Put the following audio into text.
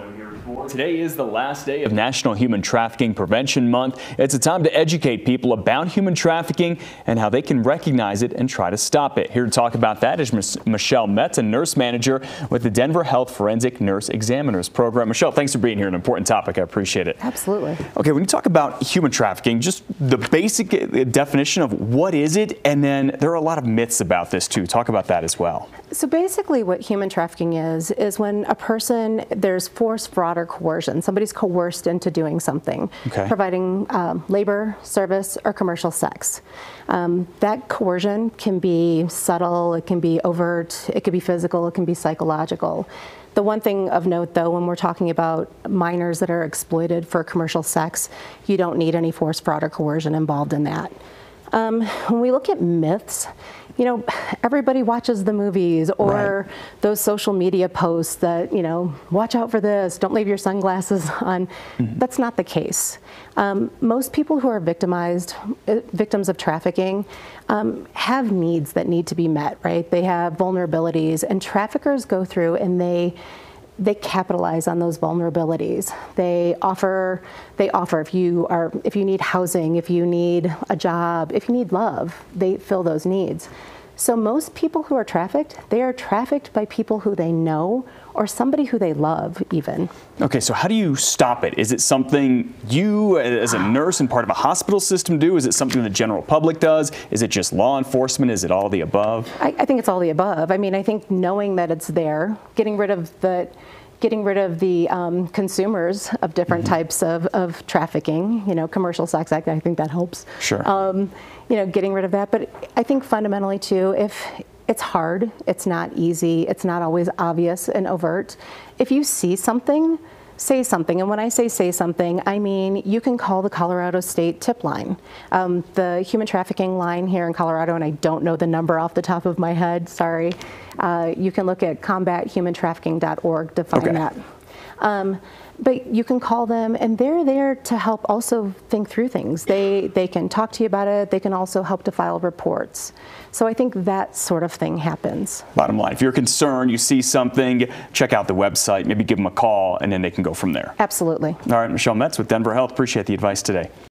Today is the last day of National Human Trafficking Prevention Month. It's a time to educate people about human trafficking and how they can recognize it and try to stop it. Here to talk about that is Michelle Metz, a nurse manager with the Denver Health Forensic Nurse Examiners Program. Michelle, thanks for being here. An important topic. I appreciate it. Absolutely. Okay, when you talk about human trafficking, just the basic definition of what is it, and then there are a lot of myths about this too. Talk about that as well. So basically what human trafficking is when a person, there's force, fraud, or coercion. Somebody's coerced into doing something, providing labor, service, or commercial sex. That coercion can be subtle, it can be overt, it can be physical, it can be psychological. The one thing of note, though, when we're talking about minors that are exploited for commercial sex, you don't need any force, fraud, or coercion involved in that. When we look at myths, you know, everybody watches the movies or those social media posts that, you know, watch out for this, don't leave your sunglasses on. That's not the case. Most people who are victims of trafficking have needs that need to be met, right? They have vulnerabilities, and traffickers go through and they capitalize on those vulnerabilities. They offer if you need housing, if you need a job, if you need love, they fill those needs. So most people who are trafficked, they are trafficked by people who they know or somebody who they love even. Okay, so how do you stop it? Is it something you as a nurse and part of a hospital system do? Is it something the general public does? Is it just law enforcement? Is it all the above? I think it's all the above. I mean, I think knowing that it's there, getting rid of the consumers of different types of trafficking, you know, commercial sex act, I think that helps. Sure. You know, getting rid of that. But I think fundamentally too, if it's hard, it's not easy, it's not always obvious and overt. If you see something, say something. And when I say something, I mean you can call the Colorado State tip line. The human trafficking line here in Colorado, and I don't know the number off the top of my head, sorry. You can look at combathumantrafficking.org to find that. But you can call them, and they're there to help also think through things. They can talk to you about it. They can also help to file reports. So I think that sort of thing happens. Bottom line, if you're concerned, you see something, check out the website, maybe give them a call, and then they can go from there. Absolutely. All right, Michelle Metz with Denver Health. Appreciate the advice today.